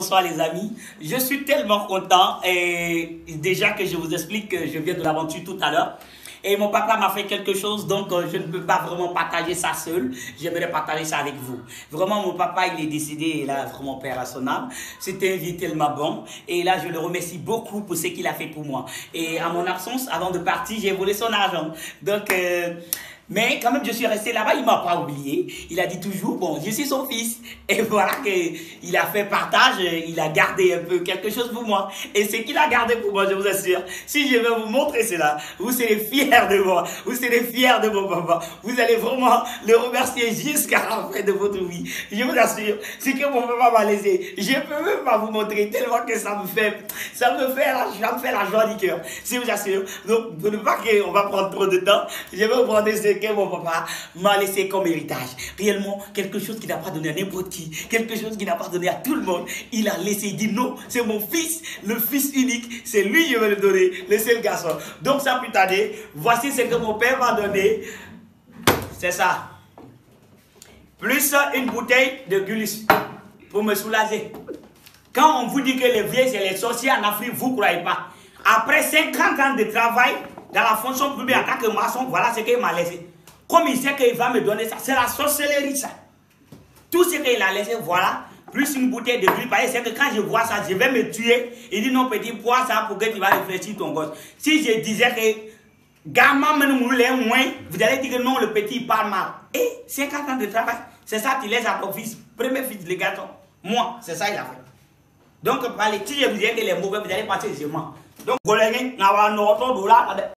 bonsoir les amis. Je suis tellement content et déjà que je vous explique que je viens de l'aventure tout à l'heure. Et mon papa m'a fait quelque chose, donc je ne peux pas vraiment partager ça seul. J'aimerais partager ça avec vous. Vraiment, mon papa, il est décédé, là, vraiment père à son âme. C'était un vie tellement bon. Et là, je le remercie beaucoup pour ce qu'il a fait pour moi. Et à mon absence, avant de partir, j'ai volé son argent. Donc, mais quand même, je suis resté là-bas, il ne m'a pas oublié. Il a dit toujours, bon, je suis son fils. Et voilà qu'il a fait partage, il a gardé un peu quelque chose pour moi. Et ce qu'il a gardé pour moi, je vous assure, si je vais vous montrer cela, vous serez fiers de moi, vous serez fiers de mon papa. Vous allez vraiment le remercier jusqu'à la fin de votre vie. Je vous assure, ce que mon papa m'a laissé, je ne peux même pas vous montrer tellement que ça me fait la joie du cœur. Je vous assure. Donc, pour ne pas qu'on va prendre trop de temps, je vais vous prendre ce que mon papa m'a laissé comme héritage. Réellement, quelque chose qu'il n'a pas donné à n'importe qui, quelque chose qu'il n'a pas donné à tout le monde. Il a laissé, il dit non, c'est mon fils, le fils unique, c'est lui que je vais le donner, le seul garçon. Donc, sans plus tarder, voici ce que mon père m'a donné. C'est ça. Plus une bouteille de Gulis pour me soulager. Quand on vous dit que les vieux, c'est les sorciers en Afrique, vous ne croyez pas. Après 50 ans de travail dans la fonction publique en tant que maçon, voilà ce qu'il m'a laissé. Comme il sait qu'il va me donner ça, c'est la sorcellerie ça. Tout ce qu'il a laissé, voilà, plus une bouteille de Gulis. C'est que quand je vois ça, je vais me tuer. Il dit non, petit, bois ça pour que tu vas réfléchir ton gosse. Si je disais que gamin, vous allez dire que non, le petit il parle mal. Et 50 ans de travail, c'est ça que tu laisses à ton fils, premier fils, le garçon. Moi, c'est ça qu'il a fait. Donc, si je vous dis que les mauvais, vous allez penser que je mens. Donc,